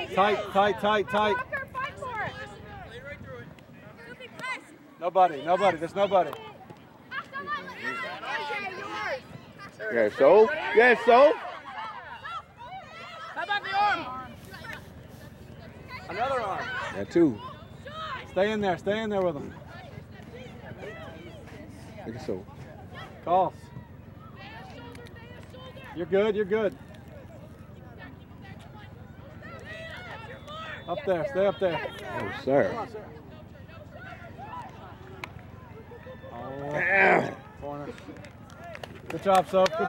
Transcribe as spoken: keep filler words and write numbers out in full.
Tight, tight, tight, tight. Nobody, nobody, there's nobody. Yeah, so? Yeah, so? How about the arm? Another arm. Yeah, two. Stay in there, stay in there with him. Look at so. Calls. You're good, you're good. Up there, stay up there. Oh, sir. Oh, corner. Good job, Soph. Good